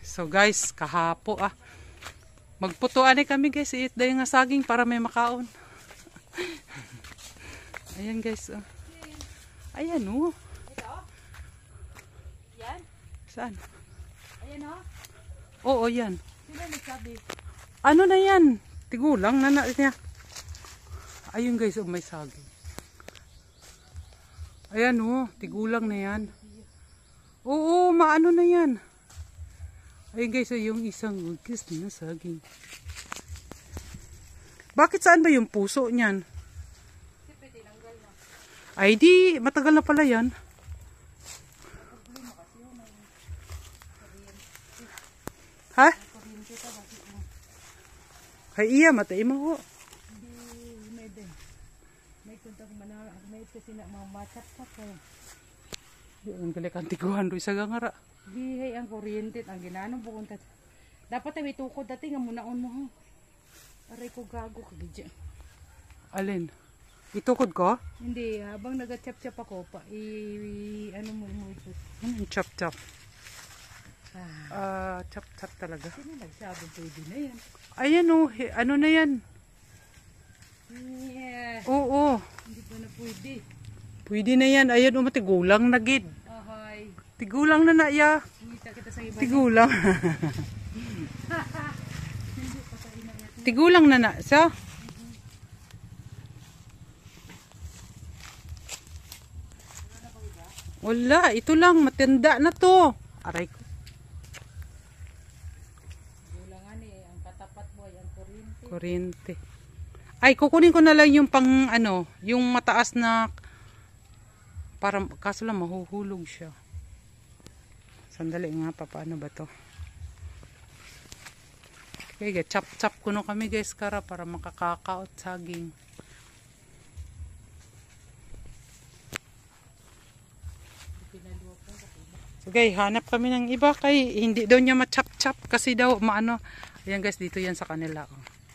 So guys, kahapo magputuan kami guys, iit dayo nga saging para may makaon. Ayan guys. Ayan oh. Ito? Yan? Saan? Ayan o? Oo, yan. Sino nagsabi? Ano na yan? Tigulang na niya. Ayun guys, may saging. Ayan oh, tigulang na yan. Oo, maano na yan. Ayun guys, yung isang ugis na saging. Bakit saan ba yung puso niyan? Ay di, matagal na pala yan. Ha? Ay iya, matay mo ho. May kuntang manang, may kasi na mga matat-tat ko. Ang galikan tiguhan do isa gangara. Dihay ang kuryente ang ginanong pupunta. Dapat ay may tukod dati nga munaon mo ho. Aray ko gago kagidya. Alin? Itukod ko? Hindi, habang nag-chap-chap ako pa, ano mo ito. Anong chop-chop? Chop-chop talaga. Sino nagsabi pwede na yan? Ayan oh, ano na yan? Yeah. Oo. Hindi pa na pwede. Pwede na yan. Ayan oh, tigulang na gid. Ahoy. Tigulang na na ya. Kita kita sa iba. Tigulang. Tigulang na na. So? Wala, ito lang, matanda na to. Aray ko. Gulangan ang katapat mo ay ang kuryente. Kuryente. Ay, kukunin ko na lang yung pang ano, yung mataas na para kaso lang mahuhulog siya. Sandali nga pa, paano ba to? Okay, chop-chop ko na kami guys kara para makakakaot saging. Okay, hanap kami ng iba kay hindi daw niya ma-chop-chop kasi daw maano. Ayan guys, dito yan sa kanila.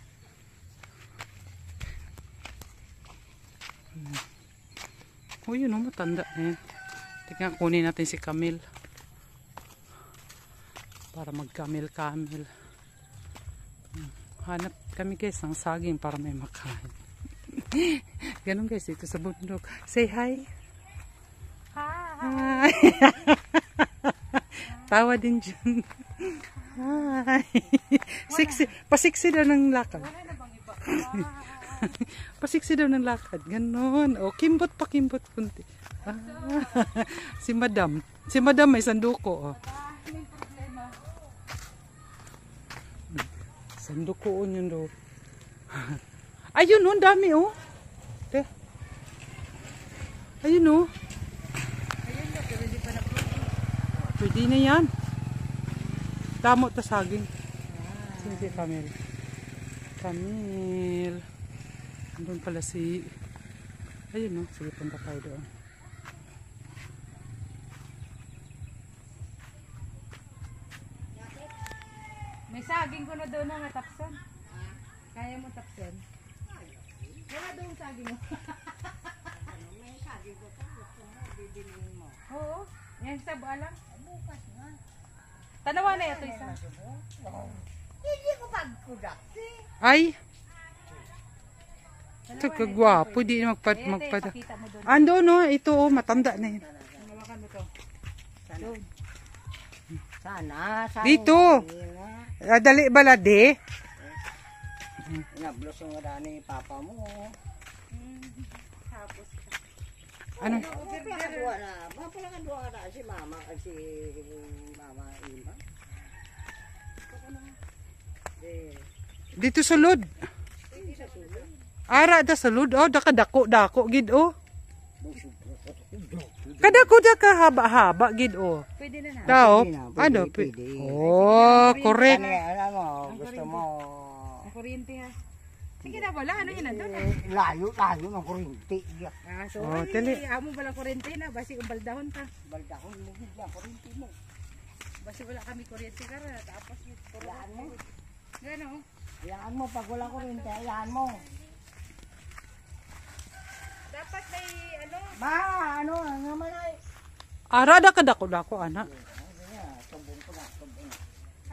Oh, yun oh, matanda na yan. Tingnan, kunin natin si Camille. Para mag-camel-camel. Hanap kami guys ng saging para may makain. Ganun guys, dito sa bundok. Say hi. Hi. Tawa din dyan. Hi. Sexy. Pasiksi daw ng lakad. Pasiksi daw ng lakad. Ganon. O, kimbot pa kimbot kunti. Si madam. Si madam may sanduko. Sanduko yun daw. Ayun o, dami o. Ayun o. Pwede na yan. Damot ta saging. Sino si Camille? Camille. Andun pala si... Ayun o. Sige, punta tayo doon. May saging ko na doon nga tapson. Kaya mo tapson? Wala doon saging mo. May saging ko pa. Gusto mo, bibilin mo. Oo. Yan sa alam. Bukas nga. Tanawa na ito isa. Hindi ko pagkudakti. Ay! Ito kagwapo. Di magpad. Ando no. Ito o. Matanda na yun. Mawakan mo to. Sana. Dito. Dali balade. Inablos yung ni papa mo. Tapos. Ano? Mapalakanduwa na si mama at si mama Ima. Dito sulod. Ara da sulod. Oh, dako gid oh. Kadako ka haba-haba gid oh. Pwede na na. Daw. Pwede, Ano? pwede. Oh, correct. Ano mo, gusto mo. Ang kuryente ha. Sige na wala. Ano yun nandun? Layo ng kurinti. So, Oh, ay, tali. amo pala kuryente na. Basi kung baldahon ka. Baldahon mo yung kurinti mo. Basi wala kami kuryente ka na. Tapos Hayaan mo. gano'n. Hayaan mo, pag wala kurinti, hayaan mo. Dapat may ano. Ano naman ay. Ara da kadako anak. Tumbong ko na.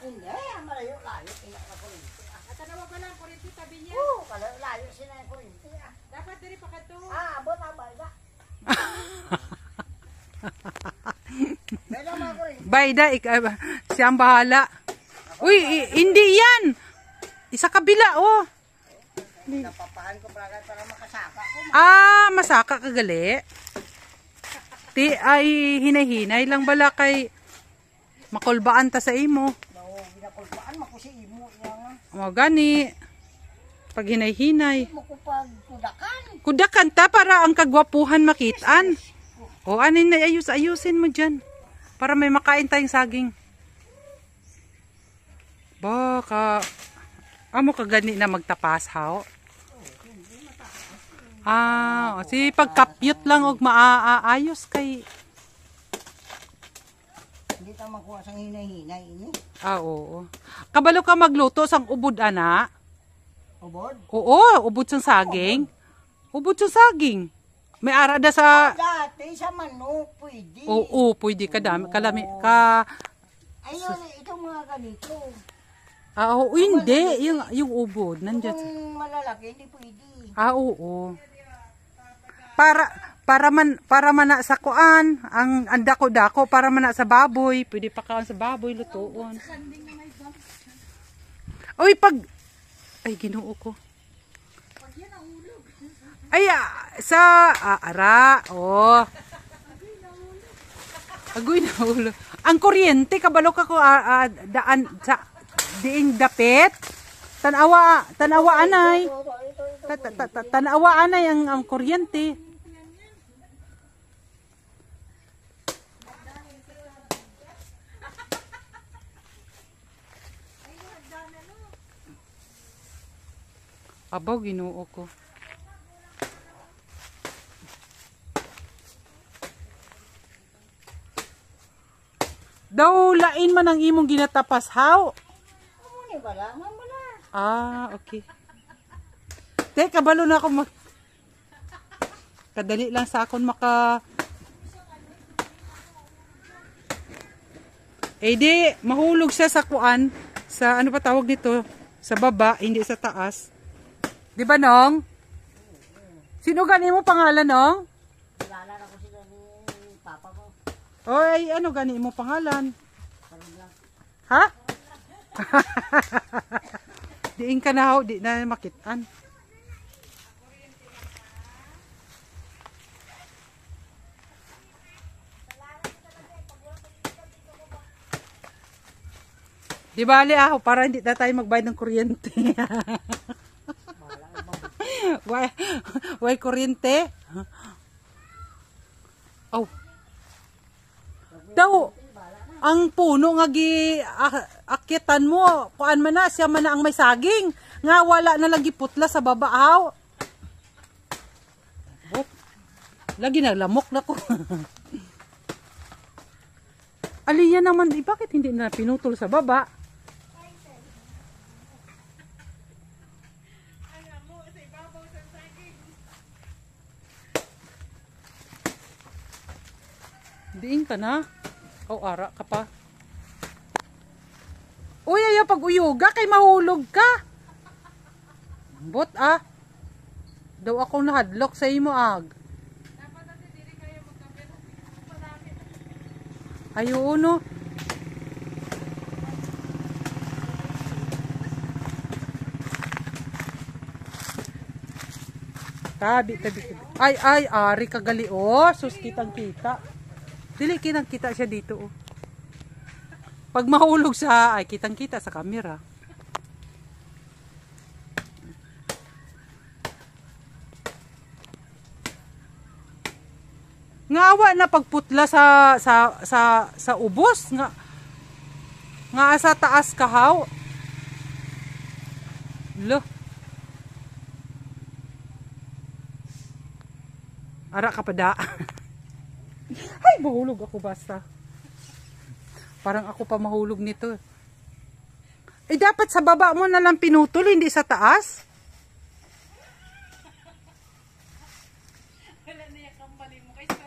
Hindi, malayo-layo. Ina na kurinti. At ano ba lang, kuriti tabi niya. Oo, malayo-layo sila yung kurinti. Dapat diri pa kadto. Abot ang bayda. Bayda mga kurinti. Bayda, siya ang bahala. Uy, hindi yan. Isa kabila, oh. Napapahan ko para makasaka ko. Ah, masaka kagali. Ti ay hinay-hinay lang bala kay makulbaan ta sa imo. Oo, ginakulbaan makusi imo yang. O gani. Pag hinay-hinay. Mo ko pag kudakan. Kudakan ta para ang kagwapuhan makitaan. O anin na ayusin mo dyan. Para may makain tayong saging. Baka amo ka gani na magtapas haw. Ah, si pagkapyot lang og maaayos kay. Hindi ta makuha sang hinay-hinay ini. Ah, oo. Kabalo ka magluto sang ubod ana? Ubod? Oo, ubod sang saging. Ubod sang saging. May ara da sa Dati sa manok pwede. oo, pwede ka dami kalami ka. Ayun, itong mga ganito. Ah, oo, hindi yung ubod nandiyan. Kung malalaki hindi pwede. Ah, oo. Para man na sa kuan, ang dako-dako para man na sa baboy, pwede pa kaon sa baboy lutuon. Oy, ay Ginoo ko. Ay, sa ara, oh. Agoy na ulo. Ang kuryente kabalo ka ko daan sa diing dapit. Tanawa anay. Tanawa anay ang kuryente. Abaw, Ginoo ko. Daw lain man ang imong ginatapas haw. Muni bala, mamala. Ah, okay. Te, kabalo na ako kadali lang sa akon maka di mahulog siya sa kuan sa ano pa tawag dito sa baba, hindi sa taas. Di ba, Nong? Sino gani mo pangalan, Nong? Kilala na ko sila ni papa ko. Oy, ano gani mo pangalan? Ha? Diin ka na ho, di na makitaan. Di bali ako para hindi na tayo magbayad ng kuryente. Why kuryente? Oh. Daw, ang puno nga akitan mo, kuan man na, siya man na ang may saging. Nga wala na lagi putla sa babaaw. Lagi na lamok na ko. Aliya naman, bakit hindi na pinutol sa baba? Diin ka na. O, ara ka pa. Uy, ayaw pag-uyuga, kay mahulog ka. Bot, ah. Daw ako nahadlok sa imo, ag. Ayaw, no. Tabi. Ay, ari kagali, oh. Sus, kitang-kita. Dili, kitang-kita siya dito, oh. Pag mahulog siya, ay kitang-kita sa camera. Ngawa na pagputla sa ubos nga sa taas kahaw. Lo. Ara ka pa da. Ay, mahulog ako basta. Parang ako pa mahulog nito. Eh, dapat sa baba mo na lang pinutol, hindi sa taas.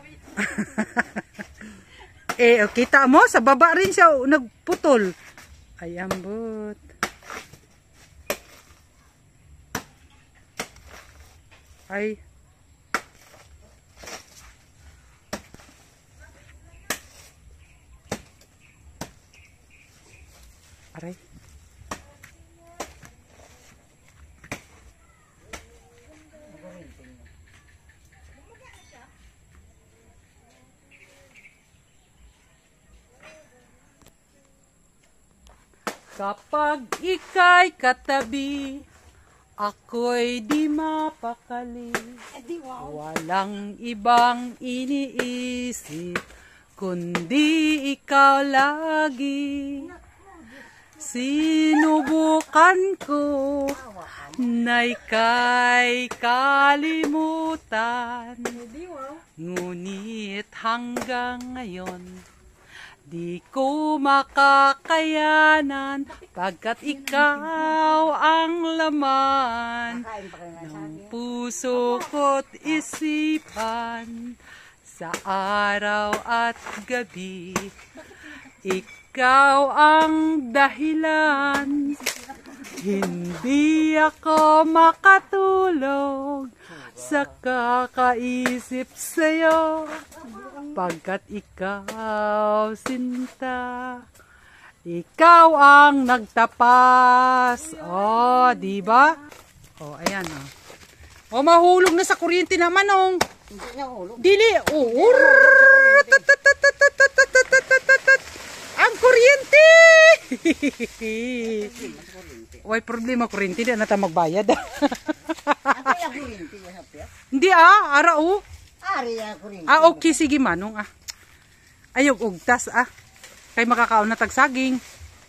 Kita mo, sa baba rin siya nagputol. Ay, ambot. Ay. Aray. Kapag ika'y katabi, ako'y di mapakali. Walang ibang iniisip, kundi ikaw lagi. Sinubukan ko na ika'y kalimutan, ngunit hanggang ngayon di ko makakayanan, pagkat ikaw ang laman ng puso ko't isipan. Sa araw at gabi, ikaw ang dahilan. Hindi ako makatulog sa kakaisip sa'yo, pagkat ikaw, sinta, ikaw ang nagtapas. Oh, di ba? Oh, ayan oh. Oh, mahulog na sa kuryente naman oh. Hindi niya hulog. Dili. Oh, ang kuryente. Way problema kuryente, di na ta magbayad. Ako yung kurinti niya sa piyak. Hindi ara oh. Ari yung kurinti. Okay, sige manong Ayog ugtas kay makakaon na tagsaging.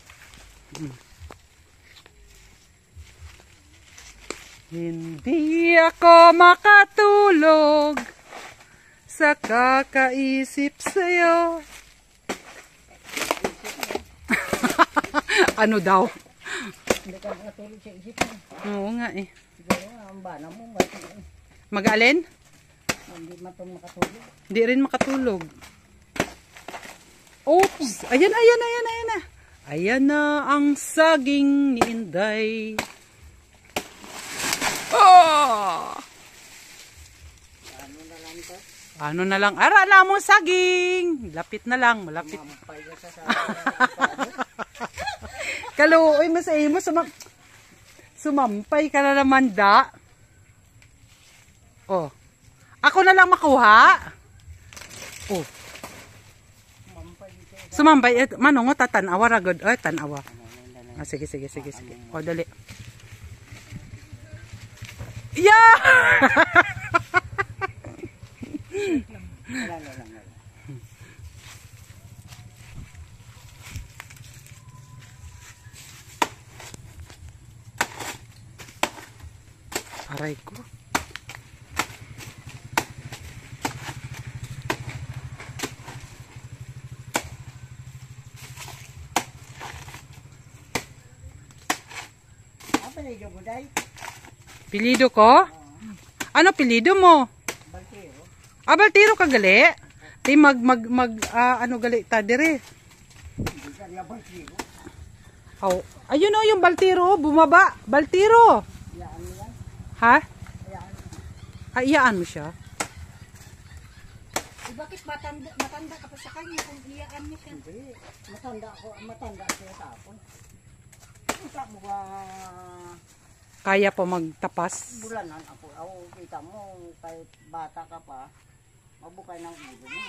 Hindi ako makatulog sa kakaisip sa'yo. Ano daw? Hindi ka makatulog sa isip mo. Oo nga eh. Siguro ang bana mo. Mag-alin? Hindi matong makatulog. Hindi rin makatulog. Oops! Ayan na. Ayan na ang saging ni Inday. Oh! Ano na lang to? Ano na lang? Ara na mo saging! Lapit na lang, malapit. Mampay ka sa Kaluoy mo sa imo, sumampay ka na naman da. Oh. Ako na lang makuha. Oh. Sumampay. Manong, tatanawa ragod. Ay, tanawa. Sige. O, dali. Yeah! Wala. Aray ko. Apa na yung buday? Pilido ko? Ano pilido mo? Baltiro. Baltiro ka gali? Di ano gali ta dire? Hindi ka niya baltiro. Oh, ayun oh yung baltiro, bumaba. Baltiro. Iyaan mo yan. Ha? Iyaan. Iyaan mo siya? Bakit matanda ka pa sa kanya kung iyaan mo siya? Hindi. Matanda siya tapon. Kita mo ba Kaya pa magtapas. bulanan ako. Kita mo kahit bata ka pa, mabukay ng ulo mo.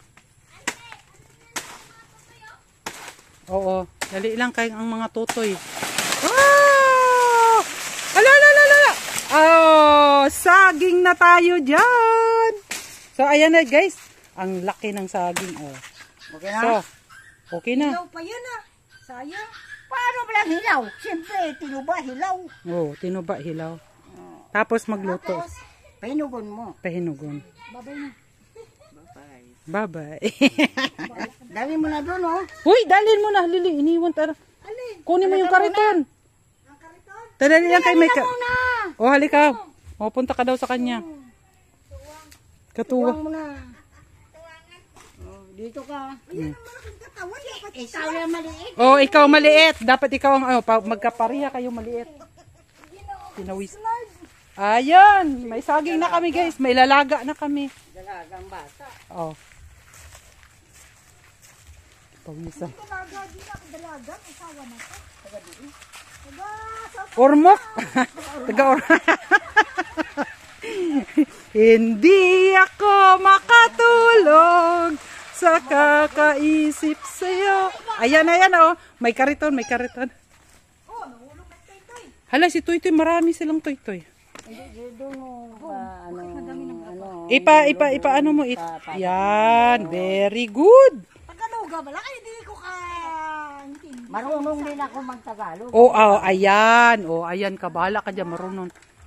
Oo, dali lang kay ang mga tutoy. Ah! Ala. Oh, saging na tayo diyan. So ayan na guys, ang laki ng saging oh. Okay na? So, okay na. Hilaw pa yun sayang. Paano pala hilaw? Siyempre, tinuba hilaw. Oh, tinuba hilaw. Tapos magluto. Pinugon mo. Pahinugon. Babay na. Bye-bye. Bye-bye. Dali mo na doon, oh. Huy, dalhin mo na, Lili. Iniwan tara. Kunin mo yung kariton. Ang kariton. Tadali lang kay may Muna. Oh, halika. Oh, punta ka daw sa kanya. Katuwa. Tuwang mo na. Dito ka. Ikaw yung maliit. Oh, ikaw maliit. Dapat ikaw ang magkapareha kayo maliit. Pinawis. Ayan, may saging na kami guys. May lalaga na kami. Dalagang bata. Oh. Pawisan. Ormok. Hindi ako makatulog sa kakaisip sa'yo. Ayan, ayan, oh. May kariton, may kariton. Hala, si Toy-Toy, marami silang Toy-Toy. Doon mo ba, ano, Ano mo, yan, very good. Tagaluga ba lang? Ay, hindi ko ka... marunong din ako magtagalog. Ayan. Ayan ka, bahala ka dyan, marunong.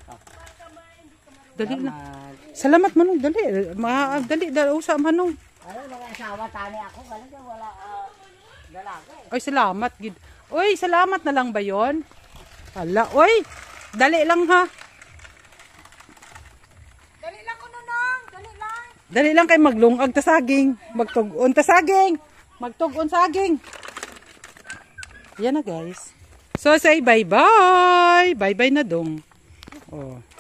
Dali na. Salamat, Manong, dali. Dali, usap, Manong. Ano, mga asawa tani ako, talaga wala dalaga eh. Oy, salamat, gid. Oy, salamat na lang ba yon? Hala, oy, dali lang ha. Dali lang ko nunong. Dali lang. Dali lang kay maglungag ta saging. Magtug-on ta saging. Magtug-on saging. Yan na guys. So say bye-bye. Bye-bye na dong. Oh.